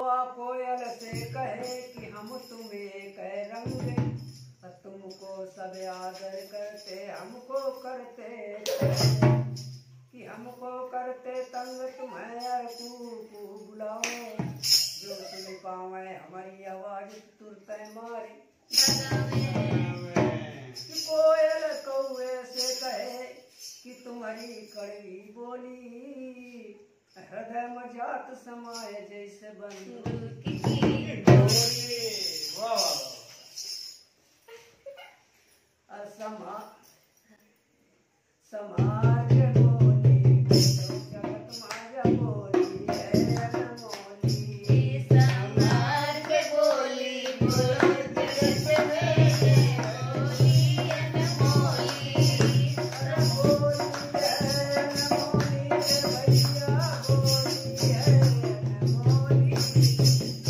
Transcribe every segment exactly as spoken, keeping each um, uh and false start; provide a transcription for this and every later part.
कोयल से कहे कि हम तुम्हें कह रंग, तुमको सब आदर करते हमको करते कि हमको करते तंग, तुम्हें कू बुलाओ जो सुन पावे हमारी आवाज तुरंत मारी। कोयल कौए से कहे कि तुम्हारी कड़वी बोली, हृदय में जात समाये जैसे बंधु की डोरी। असमा समाज बोली जगत माया बोली है अनमोली। समाज बोली जगत में बोली अनमोली। बोली है अनमोली भैया बोली है अनमोली।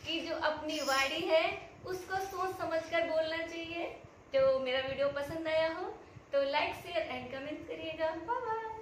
कि जो अपनी वाणी है उसको सोच समझकर बोलना चाहिए। तो मेरा वीडियो पसंद आया हो तो लाइक शेयर एंड कमेंट करिएगा। Bye bye.